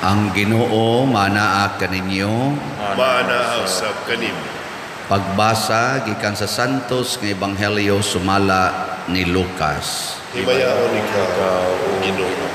Ang Ginoo manaa kaninyo. Manaa sa kanim. Pagbasa gikan sa Santos nga Ebanghelyo sumala ni Lucas. Himayaon ikaw, Ginoo.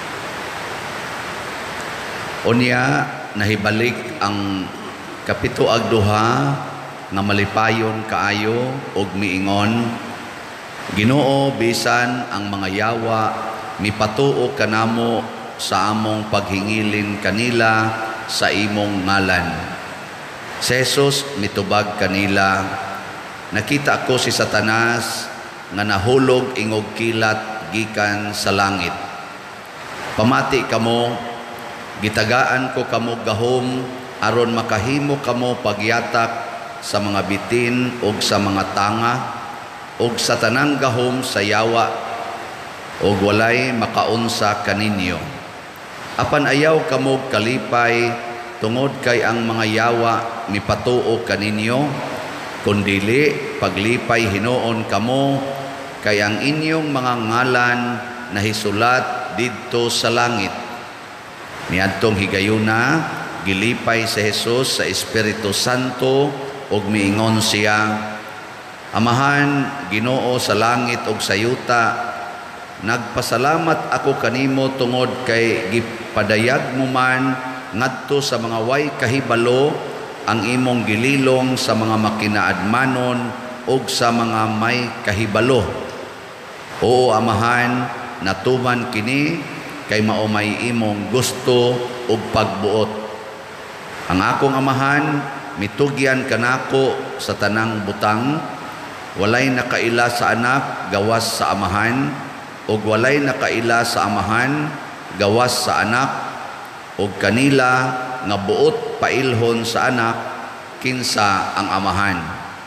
Unya nahibalik ang kapito ag duha nga malipayon kaayo og miingon, Ginoo, bisan ang mga yawa mipatuo kanamo sa among paghingilin kanila sa imong ngalan. Si Jesus mitubag kanila, nakita ko si Satanas nga nahulog ingog kilat gikan sa langit. Pamati kamo, gitagaan ko kamo gahom aron makahimo kamo pagyatak sa mga bitin ug sa mga tanga ug sa tanang gahom sa yawa ug walay makaunsa kaninyo. Apan ayaw kamo kalipay tungod kay ang mga yawa mipatuo kaninyo, kundili paglipay hinuon kamo kay ang inyong mga ngalan nahisulat didto sa langit. Niadtong higayuna gilipay si Jesus sa Espiritu Santo ug miingon siya, Amahan, Ginoo sa langit ug sa yuta, nagpasalamat ako kanimo tungod kay gipadayag mo man ngadto sa mga way kahibalo ang imong gililong sa mga makinaadmanon ug sa mga may kahibalo. Oo, Amahan, natuman kini kay mao may imong gusto ug pagbuot. Ang akong Amahan mitugyan kanako sa tanang butang, walay nakaila sa anak gawas sa Amahan, ug walay nakaila sa Amahan gawas sa anak, ug kanila nga buot pailhon sa anak kinsa ang Amahan.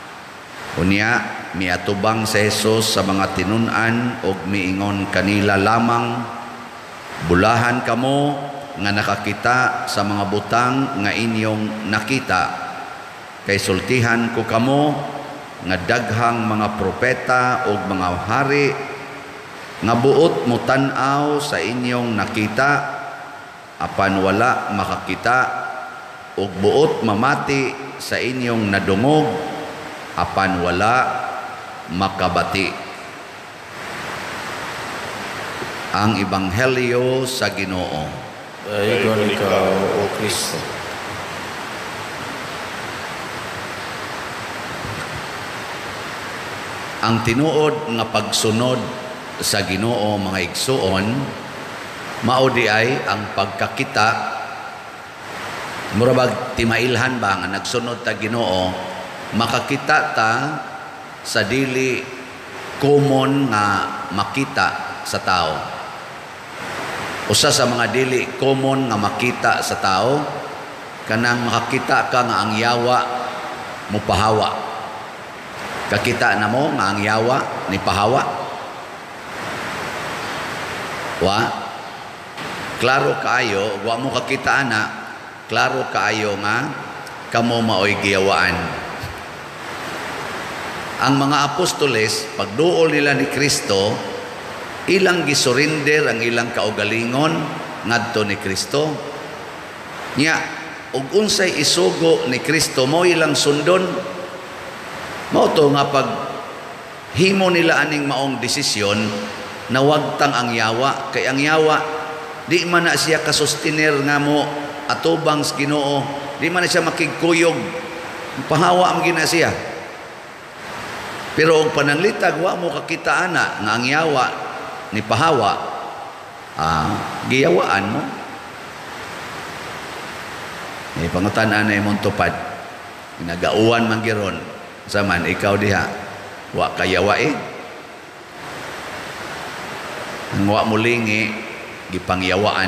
Unya miatubang si Jesus sa mga tinun-an ug miingon kanila lamang, Bulahan kamo nga nakakita sa mga butang nga inyong nakita, kay sultihan ko kamo nga daghang mga propeta ug mga hari nga buot mo tan-aw sa inyong nakita apan wala makakita, ug buot mamati sa inyong nadungog apan wala makabati. Ang Ebanghelyo sa Ginoo. Dayon ikaw, O Kristo. Ang tinuod nga pagsunod sa Ginoo, mga igsuon, mao di ay ang pagkakita. Murabag timailhan ba nga nagsunod ta Ginoo, makakita ta sa dili common nga makita sa tao. Usa sa mga dili common nga makita sa tao, kanang makakita ka nga ang yawa mupahawa. Kakita na mo nga ang yawa ni pahawa. Wa? Klaro kaayo, wa mo kakita na, klaro kaayo nga kamo maoy giyawaan. Ang mga apostoles, pagduol nila ni Kristo, ilang gisurinder ang ilang kaugalingon ngadto ni Kristo. Nya, ug unsay isugo ni Kristo mo ilang sundon. Mao to nga pag himo nila aning maong desisyon na wagtang ang yawa, kay ang yawa di man na siya kasustiner nga mo atubang sa Ginoo, di man na siya makigkuyog, pahawa ang gina siya. Pero og pananglitag wa mo kakita ana nga ang yawa ni pahawa, giyawaan mo. May pangutan-an na imong tupad, nagauwan man giron, saman ikaw diha, wa kayawa ang wa mulingi gipangyawaan.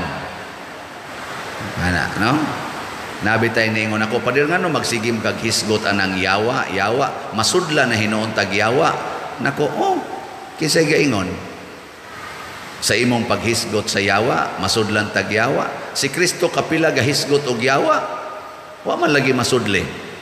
Ana, no? Nabitay ningon ako, padir nga no, magsigim kag hisgot anang yawa, masudla na hinuon tag yawa. Nako, kisay gaingon. Sa imong paghisgot sa yawa, masudlan tag yawa. Si Kristo kapila gahisgot og yawa, wa man lagi masudli.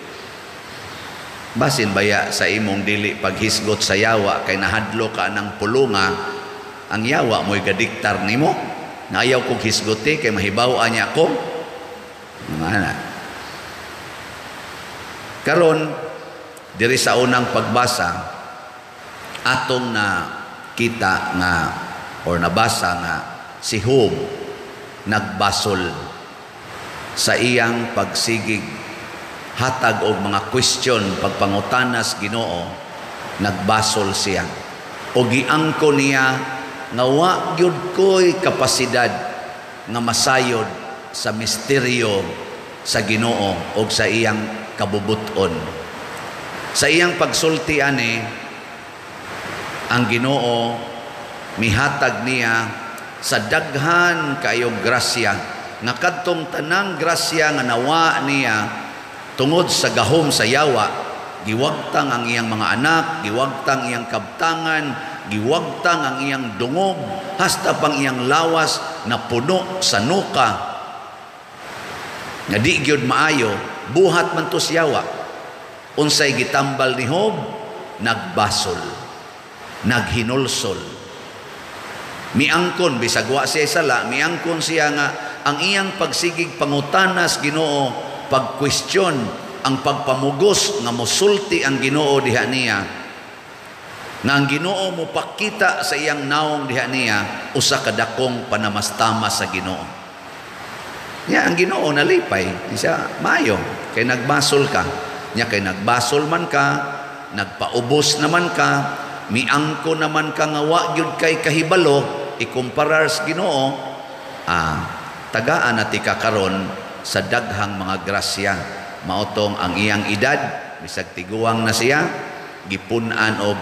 Basin baya sa imong dili paghisgot sa yawa kay nahadlo ka ng pulunga, ang yawa mo'y gadiktar nimo, nga ayaw kong hisguti kay mahibaw niya ako. Ana. Karon diri sa unang pagbasa atong na kita nga or nabasa nga si Job nagbasol sa iyang pagsigig hatag og mga question pagpangutanas Ginoo. Nagbasol siya o giangko niya nga wa gyud ko'y kapasidad nga masayod sa misteryo sa Ginoo o sa iyang kabubuton. Sa iyang pagsulti ani ang Ginoo mihatag niya sa daghan kayong grasya nga kadtong tanang grasya nga nawa niya tungod sa gahom sa yawa. Giwagtang ang iyang mga anak, giwagtang iyang kabtangan, giwagtang ang iyang dungog, hasta pang iyang lawas na puno sa nuka. Nga di gyud maayo, buhat man to siyawa. Unsay gitambal ni Job, nagbasol, naghinulsol. Miangkon, bisag wa siya sala, miangkon siya nga ang iyang pagsigig pangutanas Ginoo, pag-question, ang pagpamugos nga mosulti ang Ginoo diha niya, nga ang Ginoo mo pakita sa iyang naong diha niya usa ka dakong panamastama sa Ginoo. Nya ang Ginoo nalipay siya maayo kay nagbasol ka. Nya kay nagbasol man ka, nagpaubos naman ka, miangko naman ka nga wa gyud kay kahibalo ikumparar sa Ginoo, tagaan na ti ka karon sa daghang mga grasya. Maotong ang iyang edad bisag tiguang na siya gipun-an og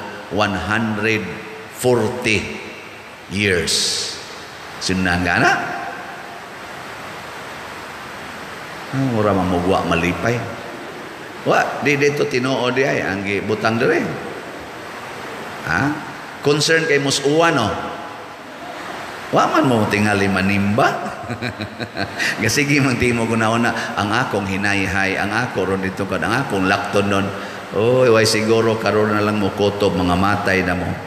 140 years. Sunan gana mura mamugwa malipay wa di dito tinuo di ay ang gibutang dire concern kay musuwa no wa man mo tingali manimba. Gasigi man timo guna-una ang akong hinayhay, ang ako ron dito kad ang akong lakton nun. Oy, way siguro karon na lang mo kutob mga matay na mo.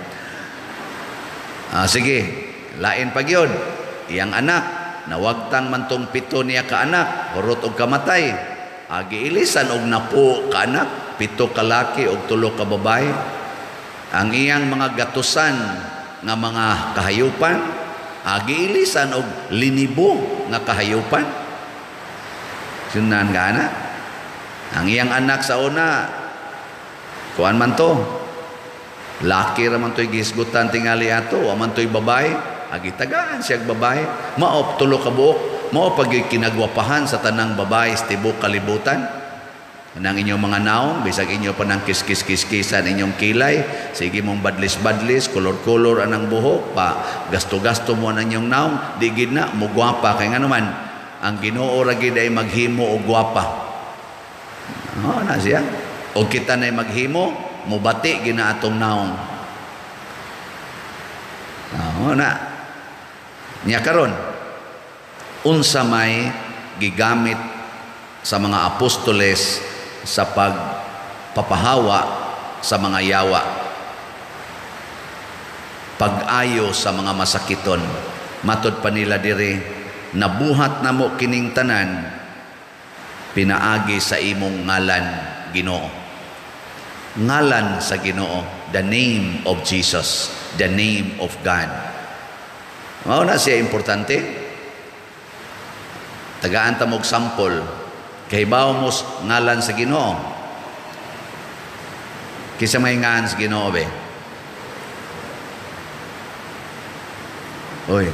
Sige, lain pa gyud. Iyang anak nawagtang man tong 7 niya ka anak, hurot og kamatay. Giilisan og 10 ka anak, 7 ka laki og 3 ka babae. Ang iyang mga gatusan nga mga kahayupan giilisan og 5,000 nga kahayupan. Sunan gana. Ang iyang anak sa una, kuan man to, laki ra man to'y gisgutan tingali ato, wa man to'y babae, agitagaan siya babae, mao 3 ka buok, mao pag kinagwapahan sa tanang babae sa tibok kalibutan. Nang inyong mga naong, bisag inyo pa ng kiskis-kiskisan inyong kilay, sige mong badlis-badlis, kolor-kolor anang buhok, pa gasto-gasto mo ang inyong naong, di gid na, mo gwapa. Kaya nga naman, ang Ginoo ra gid ay maghimo o gwapa. Na siya. O kita na maghimo, mubati gina atong naong. Na. Nya karon, unsa may gigamit sa mga apostoles sa pagpapahawa sa mga yawa, pag-ayo sa mga masakiton. Matod pa nila diri, nabuhat na mo kining tanan, pinaagi sa imong ngalan Ginoo. Ngalan sa Ginoo, the name of Jesus, the name of God. Mao na siya importante. Tagaan ta mog sample. Kahibaw mo ngalan sa Ginoo. Kisa may ngalan sa Ginoo be. Oy.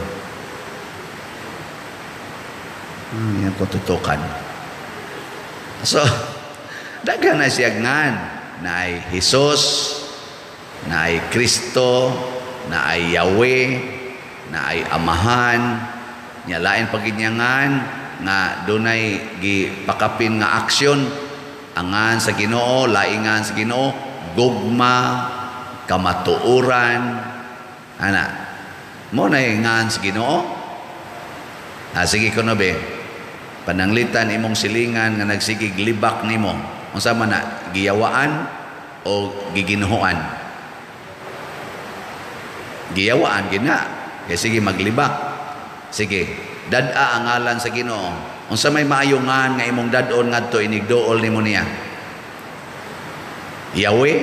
Yan ko tutukan. So, dagan na siya ngan na ay Jesus, na ay Kristo, na ay Yahweh, na ay Amahan, niya lain paginyangan nga dunay gipakapin nga aksyon angan sa Ginoo, laingan sa Ginoo, gugma, kamatuoran, ana. Mo na ngan sa Ginoo. Sige kuno be. Pananglitan imong silingan nga nagsigig libak nimo. Unsa man na giyawaan o giginuhoan? Giyawaan gina. Kaya sige maglibak. Sige, dad-a ang ngalan sa Ginoo. Unsa may maayungan nga imong dad-on ngadto inigduol nimo niya? Yahweh,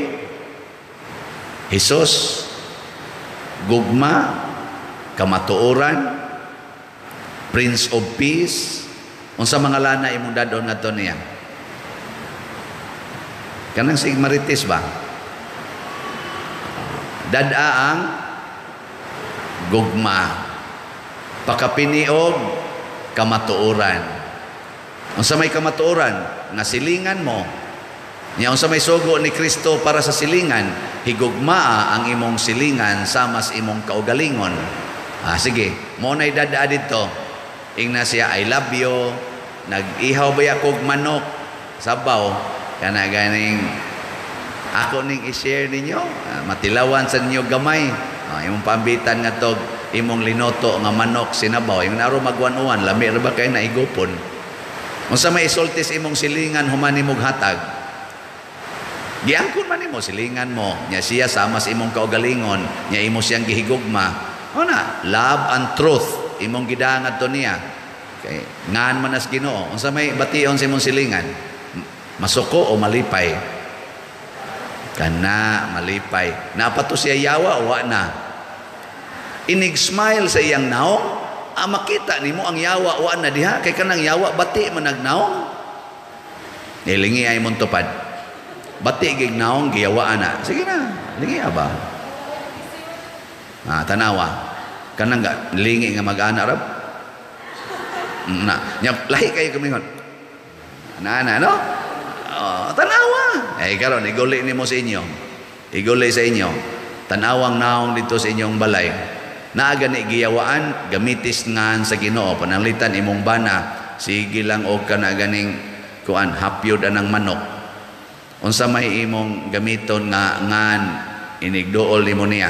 Jesus, gugma, kamatuoran, Prince of Peace. Unsa mga lana imong dad-on ngadto niya? Kanang sigmaritis ba? Dad-a ang gugma, pakapiniog, kamatuoran. Unsa may kamatuoran nga silingan mo, nya unsa may sugo ni Kristo para sa silingan, higugmaa ang imong silingan sama sa imong kaugalingon. Sige, mo nay dada dito. Ingna siya, I love you. Nag-ihaw ba yakog manok sabaw, kana ganing ako ning i-share ninyo, matilawan sa ninyo gamay. Imong pambitan nga tog imong linoto nga manok sinabaw, imong naro magwan-uwan, lami ra ba kay naigupon. Unsa may isultis imong silingan human nimong hatag, giangkon man nimo silingan mo, nya siya sama sa imong kaugalingon, nya imo siyang gihigugma. Una, love and truth imong gidahan adto niya. Kay ngan man as Ginoo, unsa may bation sa imong silingan? Masuko o malipay? Kana malipay. Napato siya yawa o wa na. Inig-smile sa iyang naong, makita nimo ang yawa wa na diha, kay kanang yawa bati man nagnaong. Nilingi ay mong tupad. Bati gig naong giyawa na. Sige na, lingi ba? Tanawa. Kanang lingi nga mag-ana rab. Lahi kayo kumingon. No? Tanawa. Karon iguli nimo sa inyo. Iguli sa inyo. Tanawang naong dito sa inyong balay. Naaga ni giyawaan, gamitis ngan sa Ginoo, pananglitan imong bana, sige lang og kana ganing kuan, hapyod anang manok. Unsa may imong gamiton nga ngan inigduol nimo niya?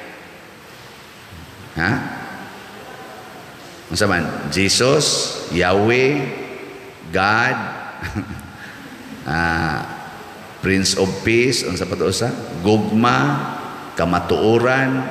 Unsa man? Jesus, Yahweh, God, Prince of Peace, unsa pa to usa? Gugma, kamatuoran,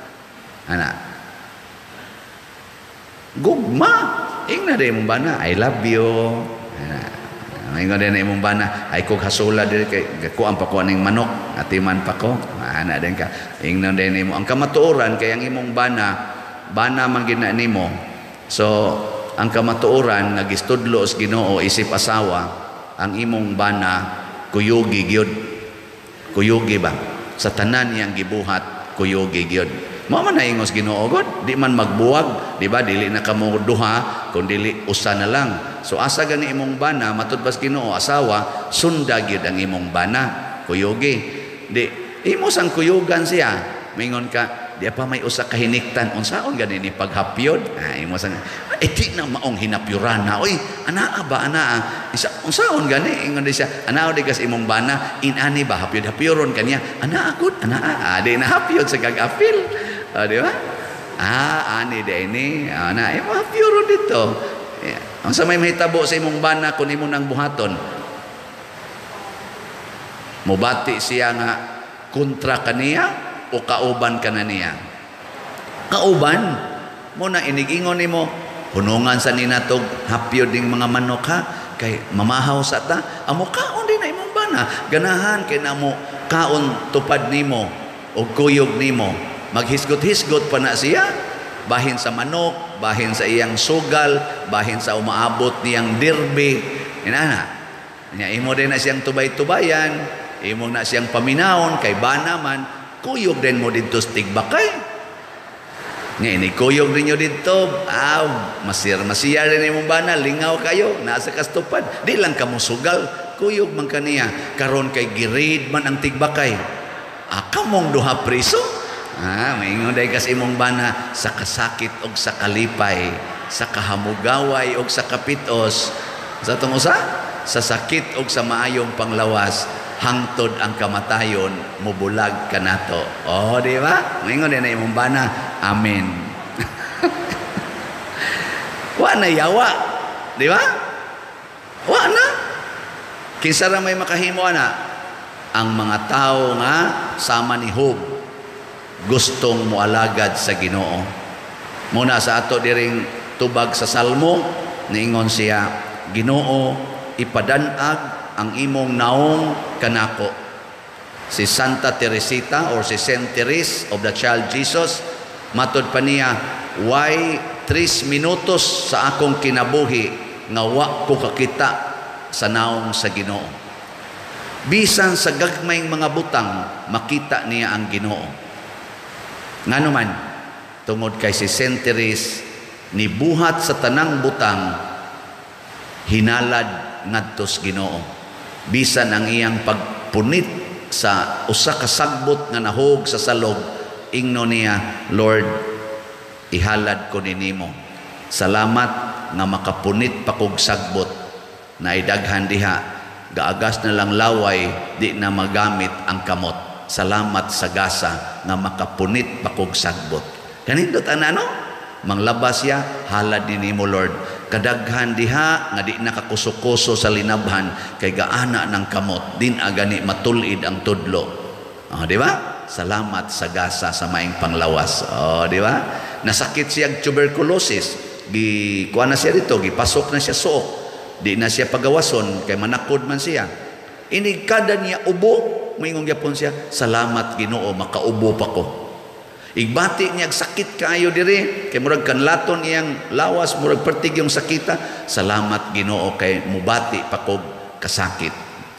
gugma, ingna din mong bana, I love you. Ingna din mong bana, ay kog hasula diri kay kuan pa ko aning manok, atiman pa ko. Ana din ka. Ingna din mo ang kamatuoran kay ang imong bana man gid na nimo. So, ang kamatuoran nga gistudlo sa Ginoo isip asawa, ang imong bana kuyugi gyud. Kuyugi ba? Sa tanan iyang gibuhat, kuyugi gyud. Mao man na ingos Ginoo god, di man magbuwag, di ba? Dili na kamo duha, kun dili usa na lang. So asa gani imong bana matud bas Ginoo asawa, sunda gyud ang imong bana, kuyugi. Di imo sang kuyugan siya, mingon ka, di pa may usa ka hiniktan, unsaon gani ni paghapyod? Imo sang di na maong hinapyurana. Oy, anaa ba anaa? Unsaon gani ingon di siya, anao di kas imong bana, inani ba hapyod-hapyoron kaniya? Anaa gud, anaa. Di na hapyod sa kag-apil. Di ba? Ani de ini, ana imo hapyoron dito. Unsa may mahitabo sa imong bana kun imo nang buhaton? Mubati siya nga kontra kaniya o kauban ka na niya? Kauban mo na inigingon nimo, hunungan sa ninatog hapyod ding mga manok ha, kay mamahaw sa ta, amo kaon din na imong bana, ganahan kay namo kaon tupad nimo o kuyog nimo, maghisgot-hisgot pa na siya, bahin sa manok, bahin sa iyang sugal, bahin sa umaabot niyang dirbe, inana niya imo din na siyang tubay-tubayan, imo na siyang paminawon, kay bana man, kuyog din mo dito sa tigbakay. Ngayon, ikuyog ninyo dito, masiyar rin imong bana, lingaw kayo, nasa kastupad. Di lang ka mo sugal, kuyog man kaniya. Karon kay girid man ang tigbakay. Kamong duha priso? Maingon day kas imong bana, sa kasakit og sa kalipay, sa kahamugaway og sa kapitos. Sa tungusa? Sa sakit og sa maayong panglawas, hangtod ang kamatayon, mubulag ka nato. Di ba? Maingon din na imong bana, amen. Wa na yawa. Di ba? Wa na. Kinsa ra may makahimo ana? Ang mga tao nga sama ni Job, gustong moalagad sa Ginoo. Muna sa ato diring tubag sa Salmo, niingon siya, Ginoo, ipadanag ang imong naong kanako. Si Santa Teresita or si Saint Therese of the Child Jesus, matod pa niya, why 3 minutos sa akong kinabuhi nga wa ko kakita sa naong sa Ginoo. Bisan sa gagmayng mga butang, makita niya ang Ginoo. Nganuman, tungod kay si Saint Therese, nibuhat sa tanang butang, hinalad ngadtos Ginoo. Bisan ang iyang pagpunit sa usa ka sagbot nga nahog sa salog, ingno niya, Lord, ihalad ko ninimo. Salamat nga makapunit pa kog sagbot na idaghan diha, gaagas na lang laway, di na magamit ang kamot. Salamat sa gasa nga makapunit pa kog sagbot. Kanindot ano? Manglabas siya, halad ninimo Lord. Kadaghan diha nga di nakakuso-kuso sa linabhan kay gaana ng kamot, din agani matulid ang tudlo. Di ba? Salamat sa gasa sa maing panglawas. Di ba? Nasakit siya tuberculosis. Kuha na siya dito, gipasok na siya suok. Di na siya pagawason kay manakod man siya. Inigkada niya ubo, moingon gyapon siya, salamat Ginoo makaubo pa ko. Igbati niya sakit kaayo diri kay murag kanlaton iyang lawas, murag pertig yung sakita. Salamat Ginoo kay mubati pa ko kasakit.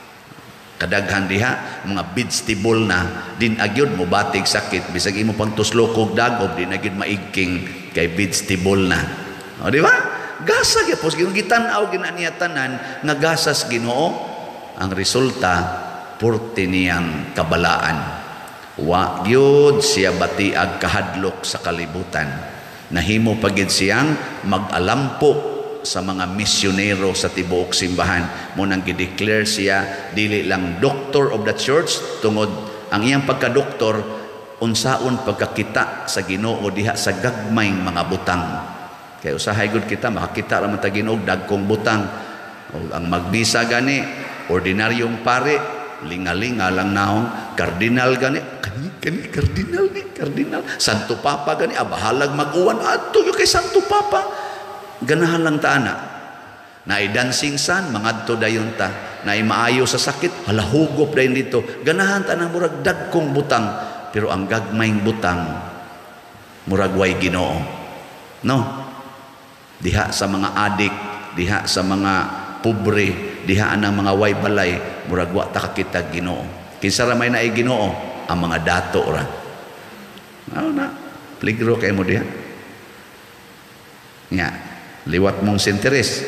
Kadaghan diha mga vegetable na din agyod mubatig sakit, bisag imo pang tuslokog dagob din agyod maigking kay vegetable na. Di ba? Gasa gyapon Ginoo, gitan-aw ginaniya tanan nga gasas Ginoo. Ang resulta, purti niyang kabalaan. Wa gyud siya batiag kahadlok sa kalibutan. Nahimo pagid siyang mag-alampo sa mga misyonero sa tibuok simbahan. Munang gideclare siya dili lang doctor of the church, tungod ang iyang pagka-doktor unsaon pagkakita sa Ginoo diha sa gagmayng mga butang. Kaya usahay gud kita makakita ra man ta Ginoo dagkong butang. O ang magbisa gani ordinaryong pare, lingalinga lang naong, kardinal gani, kani kardinal ni, kardinal, Santo Papa gani, abahalag mag-uwan, ato yung kay Santo Papa, ganahan lang taana, na dancing san, mangadto dayon ta, na maayo sa sakit, halahugop dayon dito, ganahan ta na murag dagkong butang, pero ang gagmayng butang, murag way Ginoo, no? Diha sa mga adik, diha sa mga pobre, dihaan ng mga way balay, murag wa ta kakita Ginoo. Kinsa ra may naay Ginoo, ang mga dato ra. Ano na? Peligro kay mo diha. Nya, liwat mong Saint Therese.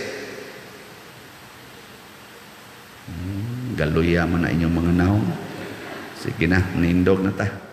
Galuya man na inyong mga naong. Sige na, nindog na ta.